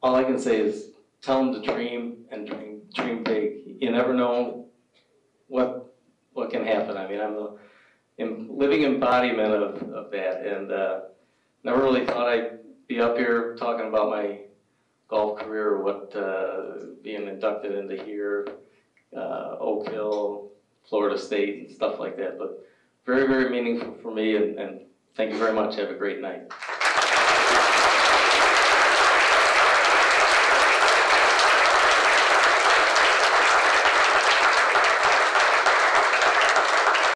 all I can say is tell them to dream and dream big. You never know what can happen. I mean, I'm a living embodiment of that, and never really thought I'd be up here talking about my golf career or what being inducted into here, Oak Hill, Florida State, and stuff like that. But very, very meaningful for me, and thank you very much. Have a great night.